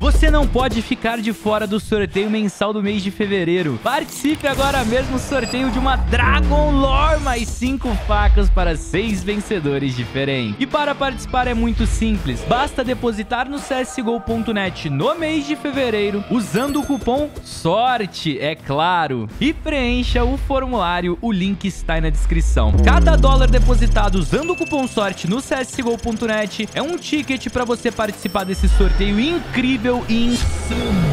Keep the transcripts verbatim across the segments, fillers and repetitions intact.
Você não pode ficar de fora do sorteio mensal do mês de fevereiro. Participe agora mesmo do sorteio de uma Dragon Lore mais cinco facas para seis vencedores diferentes. E para participar é muito simples. Basta depositar no C S G O ponto net no mês de fevereiro usando o cupom SORTE, é claro. E preencha o formulário, o link está aí na descrição. Cada dólar depositado usando o cupom SORTE no C S G O ponto net é um ticket para você participar desse sorteio incrível e insano.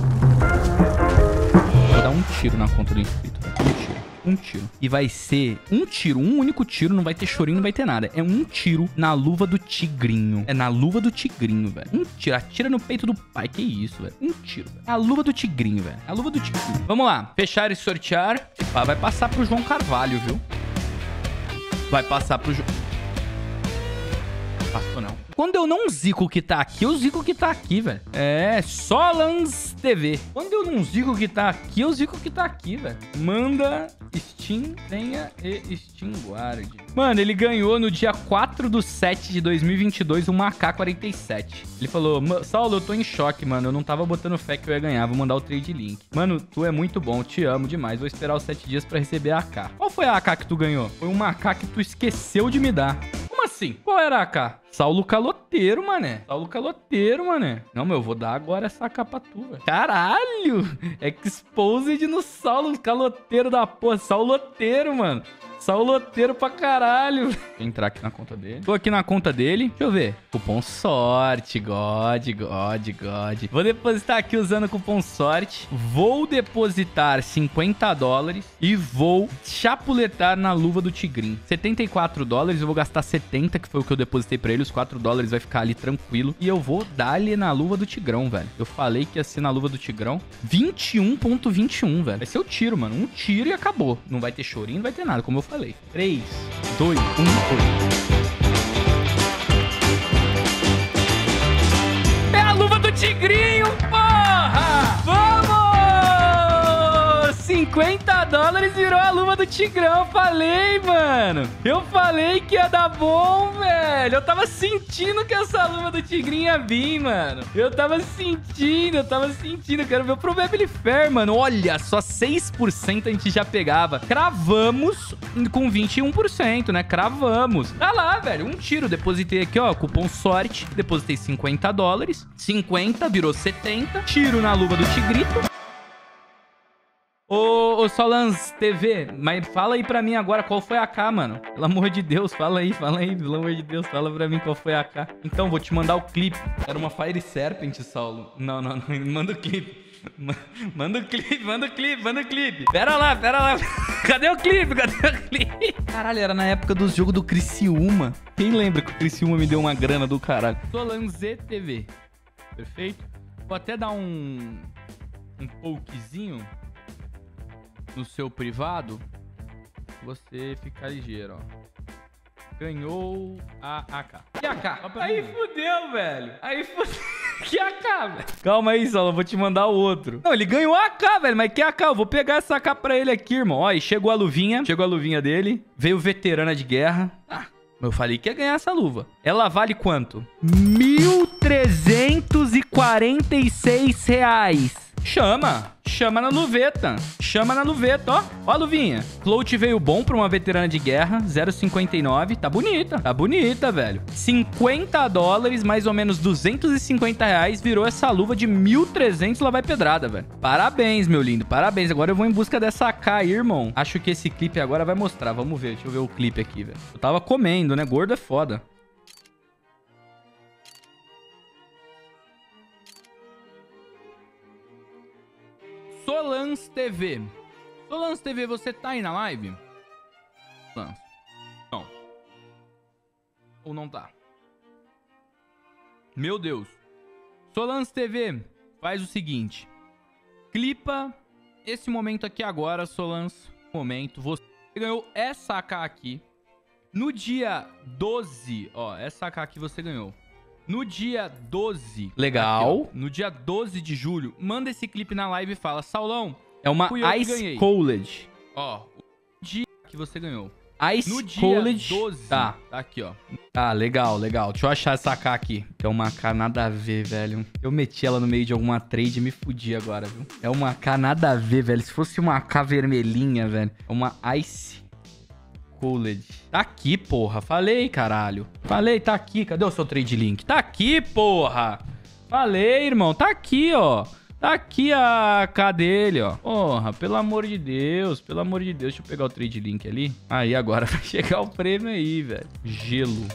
Vou dar um tiro na conta do inscrito. Um tiro. Um tiro. E vai ser um tiro, um único tiro. Não vai ter chorinho, não vai ter nada. É um tiro na luva do tigrinho. É na luva do tigrinho, velho. Um tiro. Atira no peito do pai. Que isso, velho. Um tiro, velho. A luva do tigrinho, velho. A luva do tigrinho. Vamos lá. Fechar e sortear. Ah, vai passar pro João Carvalho, viu? Vai passar pro João... Passou não. Quando eu não zico o que tá aqui, eu zico o que tá aqui, velho. É, Solans T V. Quando eu não zico o que tá aqui, eu zico o que tá aqui, velho. Manda Steam, senha e Steam Guard. Mano, ele ganhou no dia quatro do sete de dois mil e vinte e dois uma A K quarenta e sete. Ele falou, Saulo, eu tô em choque, mano. Eu não tava botando fé que eu ia ganhar. Vou mandar o trade link. Mano, tu é muito bom. Te amo demais. Vou esperar os sete dias pra receber a A K. Qual foi a A K que tu ganhou? Foi uma A K que tu esqueceu de me dar. Como assim? Qual era a A K? Saulo Caloteiro, mané. Saulo Caloteiro, mané. Não, meu, eu vou dar agora essa A K pra tu, velho. Caralho! Exposed no Saulo Caloteiro da porra. Sauloteiro, mano. Sauloteiro pra caralho. Deixa eu entrar aqui na conta dele. Tô aqui na conta dele. Deixa eu ver. Cupom SORTE. God, God, God. Vou depositar aqui usando o cupom SORTE. Vou depositar cinquenta dólares e vou chapuletar na luva do tigrinho. setenta e quatro dólares. Eu vou gastar setenta, que foi o que eu depositei pra ele. Os quatro dólares vai ficar ali tranquilo. E eu vou dar-lhe na luva do tigrão, velho. Eu falei que ia ser na luva do tigrão. vinte e um ponto vinte e um, velho. Vai ser o tiro, mano. Um tiro e acabou. Não vai ter chorinho, não vai ter nada, como eu falei. três, dois, um, foi. É a luva do tigrinho, porra! Vamos! cinquenta dólares virou a luva do tigrão. Falei, mano. Eu falei que ia dar bom, velho. Eu tava sentindo que essa luva do tigrinho ia vir, mano. Eu tava sentindo, eu tava sentindo. Eu quero ver o Probability Fair, mano. Olha, só seis por cento a gente já pegava. Cravamos com vinte e um por cento, né? Cravamos. Tá lá, velho. Um tiro. Depositei aqui, ó, cupom SORTE. Depositei cinquenta dólares. cinquenta virou setenta. Tiro na luva do tigrito. Ô, ô, Solans T V, mas fala aí pra mim agora qual foi a A K, mano. Pelo amor de Deus, fala aí, fala aí, pelo amor de Deus, fala pra mim qual foi a A K. Então, vou te mandar o clipe. Era uma Fire Serpent, Saulo. Não, não, não, manda o clipe. Manda o clipe, manda o clipe, manda o clipe. Pera lá, pera lá. Cadê o clipe? Cadê o clipe? Caralho, era na época dos jogos do Criciúma. Quem lembra que o Criciúma me deu uma grana do caralho? Solans T V. Perfeito? Vou até dar um... um pokezinho no seu privado, você fica ligeiro, ó. Ganhou a A K. Que A K? Aí fudeu, velho. Aí fudeu. Que A K, velho? Calma aí, Saulo, eu vou te mandar o outro. Não, ele ganhou a A K, velho, mas que A K? Eu vou pegar essa A K pra ele aqui, irmão. Ó, e chegou a luvinha, chegou a luvinha dele. Veio veterana de guerra. Ah, eu falei que ia ganhar essa luva. Ela vale quanto? mil trezentos e quarenta e seis reais. Chama, chama na luveta, chama na luveta, ó, ó a luvinha. Float veio bom pra uma veterana de guerra, zero vírgula cinquenta e nove, tá bonita, tá bonita, velho. cinquenta dólares, mais ou menos duzentos e cinquenta reais, virou essa luva de mil e trezentos, lá vai pedrada, velho. Parabéns, meu lindo, parabéns. Agora eu vou em busca dessa A K aí, irmão. Acho que esse clipe agora vai mostrar, vamos ver, deixa eu ver o clipe aqui, velho. Eu tava comendo, né, gordo é foda. Solans T V. Solans T V, você tá aí na live? Solans. Não. Ou não tá? Meu Deus. Solans T V, faz o seguinte. Clipa esse momento aqui agora, Solans. Momento. Você ganhou essa A K aqui. No dia doze, ó, essa A K aqui você ganhou. No dia doze... Legal. Aqui, no dia doze de julho, manda esse clipe na live e fala, Saulão, é uma Ice College. Ó, o dia que você ganhou. Ice No College. dia doze. Tá, tá aqui, ó. Tá, legal, legal. Deixa eu achar essa A K aqui. Que é uma A K nada a ver, velho. Eu meti ela no meio de alguma trade e me fudi agora, viu? É uma A K nada a ver, velho. Se fosse uma A K vermelhinha, velho. É uma Ice Cooled. Tá aqui, porra. Falei, caralho. Falei, tá aqui. Cadê o seu trade link? Tá aqui, porra. Falei, irmão. Tá aqui, ó. Tá aqui a A K dele, ó. Porra, pelo amor de Deus. Pelo amor de Deus. Deixa eu pegar o trade link ali. Aí, agora vai chegar o prêmio aí, velho. Gelo.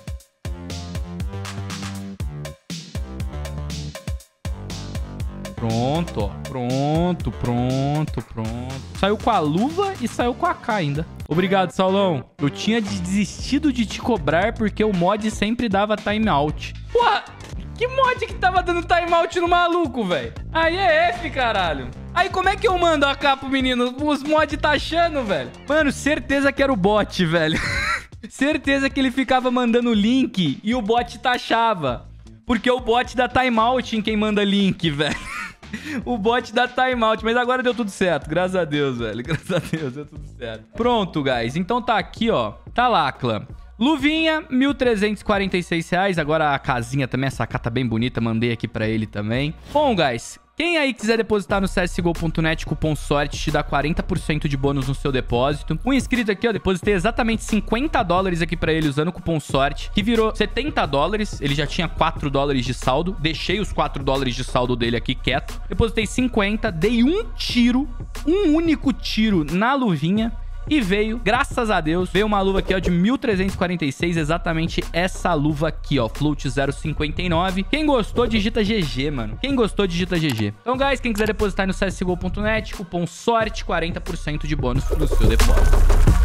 Pronto, ó. Pronto, pronto, pronto. Saiu com a luva e saiu com a A K ainda. Obrigado, Saulão. Eu tinha desistido de te cobrar porque o mod sempre dava timeout. Porra, que mod que tava dando timeout no maluco, velho? Aí é F, caralho. Aí como é que eu mando a A K pro menino? Os mods tá achando, velho. Mano, certeza que era o bot, velho. Certeza que ele ficava mandando link e o bot taxava. Porque o bot dá timeout em quem manda link, velho. O bot dá timeout, mas agora deu tudo certo. Graças a Deus, velho. Graças a Deus, deu tudo certo. Pronto, guys. Então tá aqui, ó. Tá lá, clã. Luvinha, mil trezentos e quarenta e seis reais. Agora a casinha também, essa K tá bem bonita. Mandei aqui pra ele também. Bom, guys, quem aí quiser depositar no C S G O ponto net, cupom sorte, te dá quarenta por cento de bônus no seu depósito. Um inscrito aqui, ó, depositei exatamente cinquenta dólares aqui pra ele usando o cupom sorte, que virou setenta dólares. Ele já tinha quatro dólares de saldo. Deixei os quatro dólares de saldo dele aqui quieto. Depositei cinquenta, dei um tiro, um único tiro na luvinha. E veio, graças a Deus, veio uma luva aqui, ó, de mil trezentos e quarenta e seis, exatamente essa luva aqui, ó, Float zero cinquenta e nove. Quem gostou, digita G G, mano. Quem gostou, digita G G. Então, guys, quem quiser depositar no C S G O ponto net, cupom sorte, quarenta por cento de bônus no seu depósito.